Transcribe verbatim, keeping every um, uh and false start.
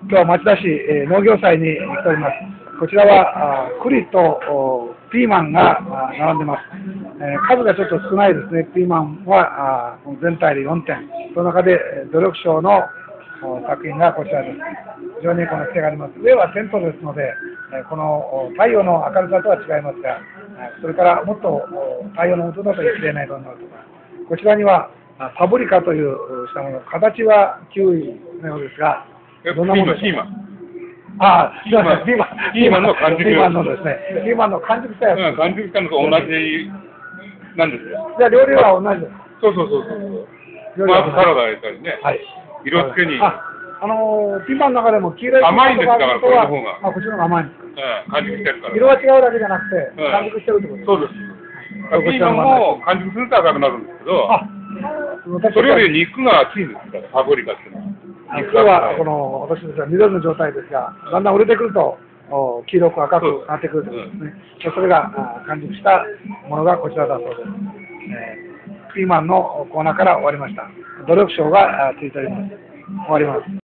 今日は町田市、えー農業祭に来ております。こちらはあ栗とおピーマンがあ並んでます。えー数がちょっと少ないですね。ピーマンはあ全体でよんてん。その中でえー努力賞のお作品がこちらです。非常にこの癖があります。上はテントですので、えーこのお太陽の明るさとは違いますが、えーそれからもっとお太陽の元だと綺麗な色になるとか、こちらにはあパブリカというしたもの、形はキウイのようですが、どんなものでしょうか。ああ、すみません、ピーマン、 ピーマンの完熟。 ピーマンのですね、ピーマンの完熟したやつ。 うん、完熟したのと同じなんですよ。 じゃあ、料理は同じです。 そうそうそうそう。 料理は同じまあ、サラダ入れたりね。 はい。 色付けに。 あ、あのー、ピーマンの中でも黄色いピーマン甘いんですだからこれの方があ、こっちの方が甘いんですか。 うん、完熟してるから。 色は違うだけじゃなくて、 うん完熟してるってことです。 そうです。ピーマンも完熟すると赤くなるんですけど、 あ、 それより肉が厚いんですから、パプリカっていうのは。 今日はこの私たちは緑の状態ですが、だんだん売れてくるとお黄色く赤くなってくるということですね。でそれがあ完熟したものがこちらだそうです。えーピーマンのコーナーから終わりました。努力賞があついております。終わります。